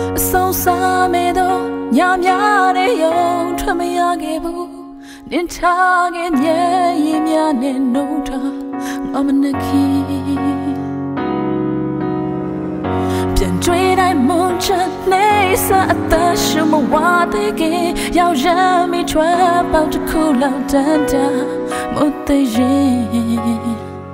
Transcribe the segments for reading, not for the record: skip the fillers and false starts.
So some do nyam yare yo tramiyage bu nintage nye yimya ne nota amanakiပြန်追တိုင်းမွန်ချနေစာအသက်ရှုမဝတဲ့ကရောက်ရမိထွဲပေါက်တစ်ခုလောက်တန်တာမသိရင်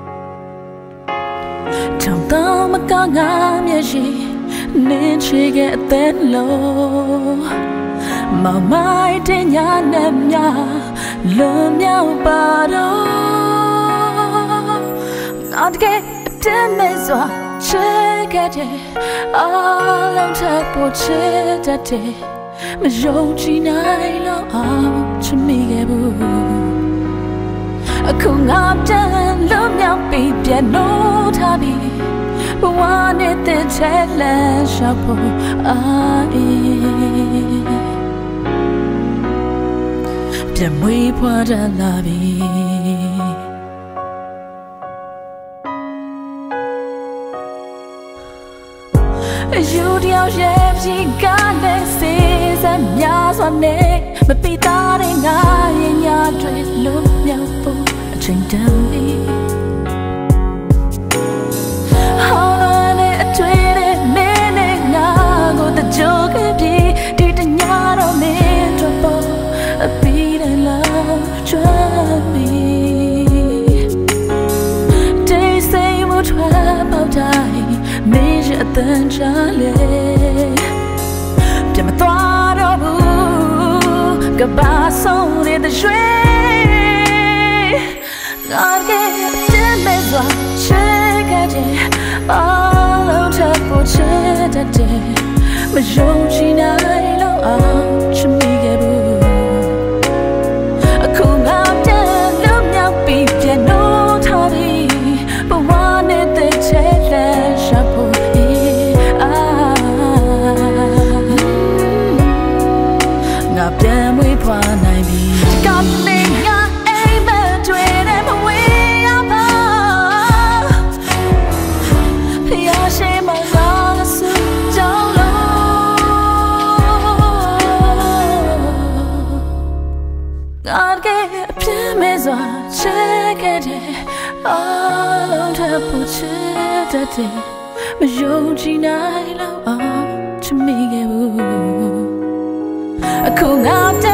ထောင်တော့မကငါမျက်ရှိနေချေခဲ့တဲ့လို့မောင်မိုက်တဲ့ညာနဲ့မြလွန်မြောက်ပါတော့ငါတကယ်အတင်းမဲ့စွာချေခဲ့တဲ့အလုံးထပ်ပေါ်ချေတတ်တယ်မယုံကြည်နိုင်တော့အောင်ချမိခဲ့ဘူးအခုငါပြန်လွန်မြောက်ပြီးပြန်လို့ထားပြီးဘဝနဲ့တဲ့ချဲလန်းရှောက်ဖို့ပြန်မွေးဖွားတတ်လာပြီယူတယောက်ရဲ့ဖြစ်ကလည်းစေစမ်းများစွာနဲ့မပိသားတဲ့ငါရဲ့ညာတွေလုံးမြောက်ဖို့အချိန်တန်ပြီဟောင်းနဲ့အတွေ့တဲ့မင်းနဲ့ငါကိုတကြိုခဲ့ပြီးဒီတညတော့မင်းတို့ပေါ်အပီးတယ်လားကျွမ်းပြီတိတ်ဆိတ်မှုထွန်းပေါက်တိုင်းမင်းရဲ့အတန်ချလေပြန်မသွားတော့ဘူးကဘာဆုံးတဲ့ရွှေငါကတဲ့မဲ့စွာချေခဲ့တဲ့အလုံးထပ်ပေါ်ချေတတ်တယ်မယုံကြည်နိုင်လို့အောင်ချမိခဲ့ဘူးအခုငါပြန်လွတ်မြောက်ပြီးပြန်လို့ထားပြီးဘဝနဲ့တဲ့ချဲလန်းရှာဖို့ငါပြန်မွေးဖွားနိုင်ပြီကပ်နေငါအိမ်မက်တွေနဲ့မဝေးရပါဖျားရှိမလာစူကြောင်းလို့ငါကပြင်းမဲ့စွာချေခဲ့တဲ့အလုံးထပ်ဖို့ချေတတ်တယ်မယုံကြည်နိုင်လို့အောင်ချမိခဲ့ဘူးအခုငါ